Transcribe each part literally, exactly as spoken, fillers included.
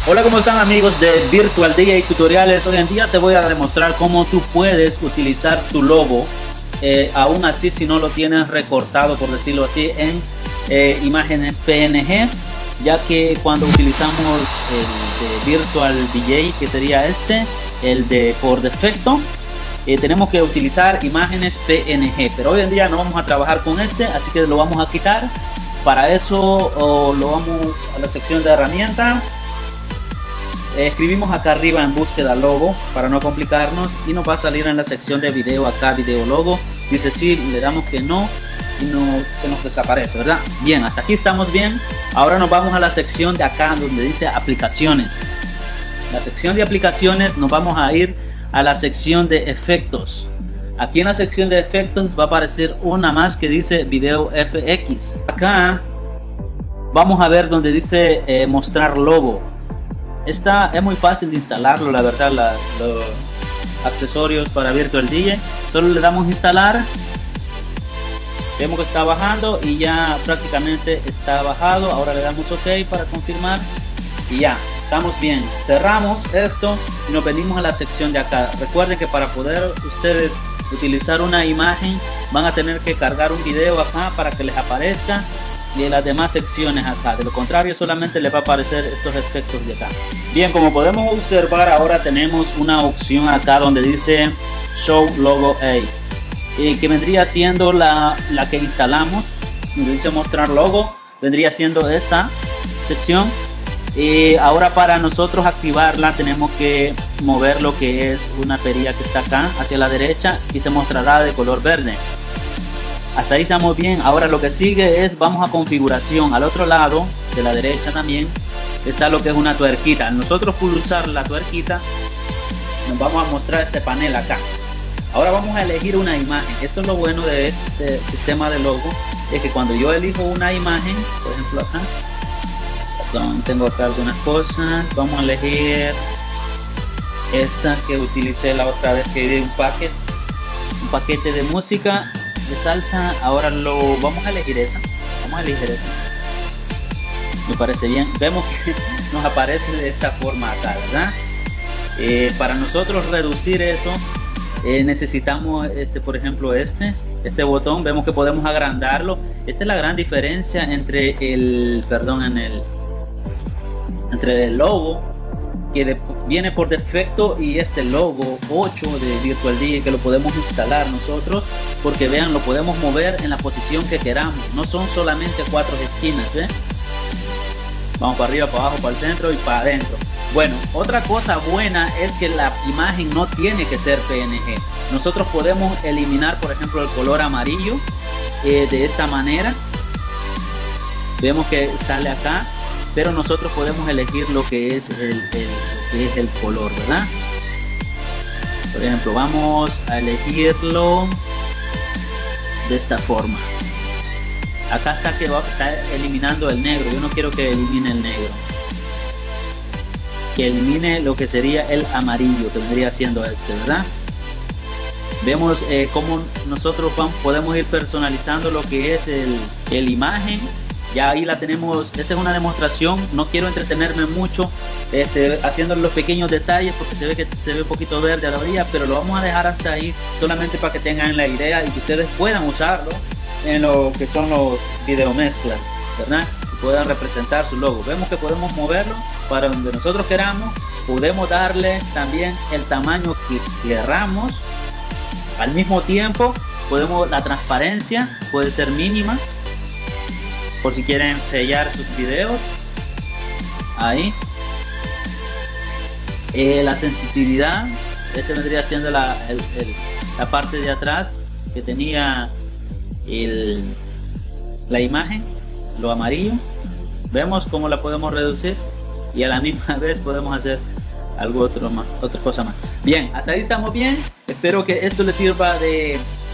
Hola, ¿cómo están amigos de Virtual D J Tutoriales? Hoy en día te voy a demostrar cómo tú puedes utilizar tu logo, eh, aún así si no lo tienes recortado, por decirlo así, en eh, imágenes P N G, ya que cuando utilizamos el de Virtual D J, que sería este, el de por defecto, eh, tenemos que utilizar imágenes P N G, pero hoy en día no vamos a trabajar con este, así que lo vamos a quitar. Para eso oh, lo vamos a la sección de herramientas. Escribimos acá arriba en búsqueda logo para no complicarnos y nos va a salir en la sección de video acá video logo. Dice sí, le damos que no y no se nos desaparece, ¿verdad? Bien, hasta aquí estamos bien. Ahora nos vamos a la sección de acá donde dice aplicaciones. La sección de aplicaciones nos vamos a ir a la sección de efectos. Aquí en la sección de efectos va a aparecer una más que dice video F X. Acá vamos a ver donde dice eh, mostrar logo. Esta es muy fácil de instalarlo, la verdad, la, los accesorios para Virtual D J. Solo le damos instalar. Vemos que está bajando y ya prácticamente está bajado. Ahora le damos OK para confirmar y ya, estamos bien. Cerramos esto y nos venimos a la sección de acá. Recuerden que para poder ustedes utilizar una imagen van a tener que cargar un video acá para que les aparezca y en las demás secciones acá. De lo contrario solamente les va a aparecer estos efectos de acá. Bien, como podemos observar, ahora tenemos una opción acá donde dice Show Logo A, eh, que vendría siendo la, la que instalamos, donde dice mostrar logo, vendría siendo esa sección. Y ahora para nosotros activarla tenemos que mover lo que es una perilla que está acá hacia la derecha y se mostrará de color verde. Hasta ahí estamos bien. Ahora lo que sigue es vamos a configuración. Al otro lado de la derecha también está lo que es una tuerquita. Al nosotros pulsar la tuerquita nos vamos a mostrar este panel acá. Ahora vamos a elegir una imagen. Esto es lo bueno de este sistema de logo, es que cuando yo elijo una imagen, por ejemplo acá, perdón, tengo acá algunas cosas, vamos a elegir esta que utilicé la otra vez que di un paquete un paquete de música de salsa. Ahora lo vamos a elegir esa, vamos a elegir esa, me parece bien. Vemos que nos aparece de esta forma acá, ¿verdad? Eh, para nosotros reducir eso eh, necesitamos este, por ejemplo este este botón. Vemos que podemos agrandarlo. Esta es la gran diferencia entre el perdón en el entre el logo que de, viene por defecto y este logo ocho de Virtual D J que lo podemos instalar nosotros, porque vean, lo podemos mover en la posición que queramos, no son solamente cuatro esquinas, ¿eh? Vamos para arriba, para abajo, para el centro y para adentro. Bueno, otra cosa buena es que la imagen no tiene que ser P N G. Nosotros podemos eliminar, por ejemplo, el color amarillo eh, de esta manera. Vemos que sale acá, pero nosotros podemos elegir lo que es el, el, lo que es el color, ¿verdad? Por ejemplo, vamos a elegirlo de esta forma. Acá está que va, está eliminando el negro. Yo no quiero que elimine el negro, que elimine lo que sería el amarillo, que vendría siendo este, ¿verdad? Vemos eh, cómo nosotros vamos, podemos ir personalizando lo que es el, el imagen. Ya ahí la tenemos. Esta es una demostración, no quiero entretenerme mucho este, haciendo los pequeños detalles porque se ve que se ve un poquito verde a la orilla, pero lo vamos a dejar hasta ahí solamente para que tengan la idea y que ustedes puedan usarlo en lo que son los video mezclas, ¿verdad? Y puedan representar su logo. Vemos que podemos moverlo para donde nosotros queramos, podemos darle también el tamaño que queramos. Al mismo tiempo podemos, la transparencia puede ser mínima por si quieren sellar sus videos. Ahí eh, la sensibilidad, este vendría siendo la, el, el, la parte de atrás que tenía el, la imagen, lo amarillo. Vemos cómo la podemos reducir y a la misma vez podemos hacer algo otro más, otra cosa más. Bien, hasta ahí estamos bien. Espero que esto les sirva de,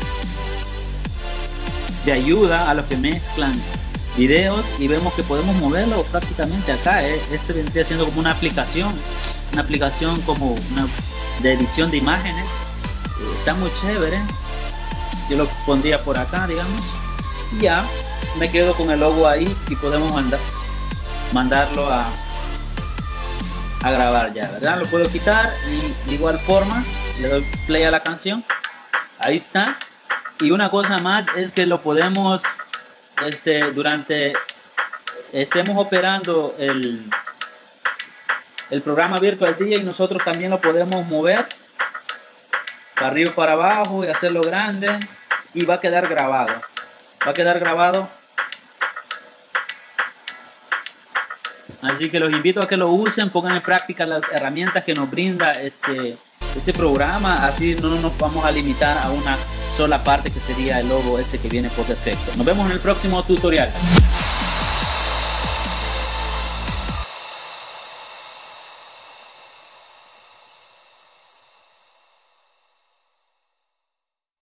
de ayuda a los que mezclan videos y vemos que podemos moverlo prácticamente acá. ¿eh? Este vendría siendo como una aplicación, una aplicación como una de edición de imágenes. Eh, está muy chévere. Yo lo pondría por acá, digamos, y ya me quedo con el logo ahí y podemos mandar mandarlo a a grabar ya, ¿verdad? Lo puedo quitar y de igual forma le doy play a la canción. Ahí está. Y una cosa más es que lo podemos, este, durante estemos operando el, el programa Virtual D J, nosotros también lo podemos mover para arriba y para abajo y hacerlo grande, y va a quedar grabado. Va a quedar grabado. Así que los invito a que lo usen, pongan en práctica las herramientas que nos brinda este, este programa. Así no nos vamos a limitar a una sola parte, que sería el logo ese que viene por defecto. Nos vemos en el próximo tutorial.